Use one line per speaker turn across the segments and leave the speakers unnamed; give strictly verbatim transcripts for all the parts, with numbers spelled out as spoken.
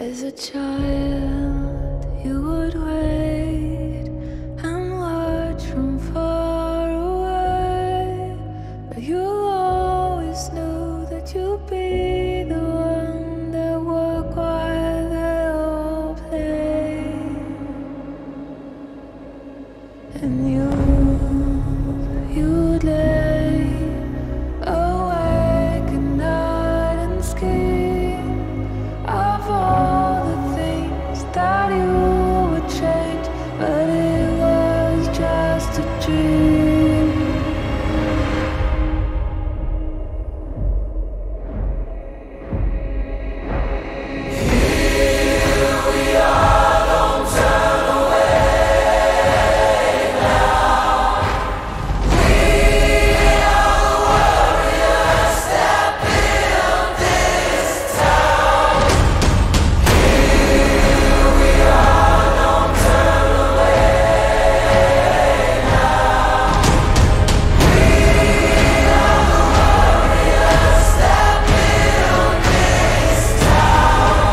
As a child, you would wait and watch from far away, but you always knew that you'd be the one that would while they all play. And you, you'd lay awake at night and scheme of all the things that you would change, but it was just a dream. Here we are, don't turn away now. We are the warriors that build this town. Here we are, don't turn away now. We are the warriors that build this town.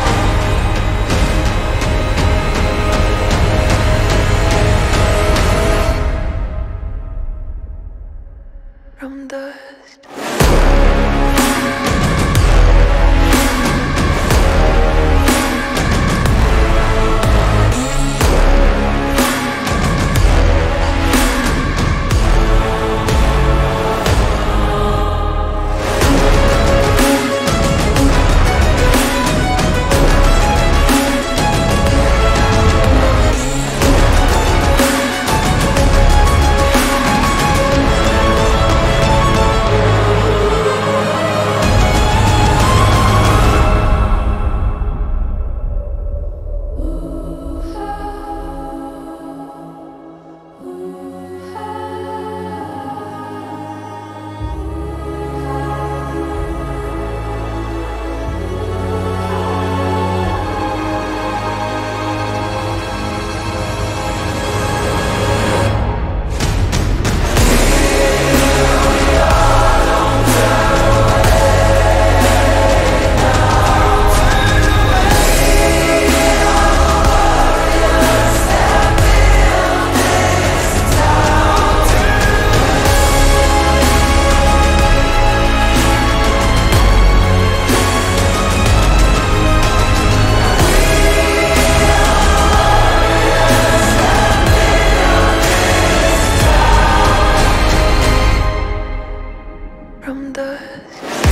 From dust. From dust.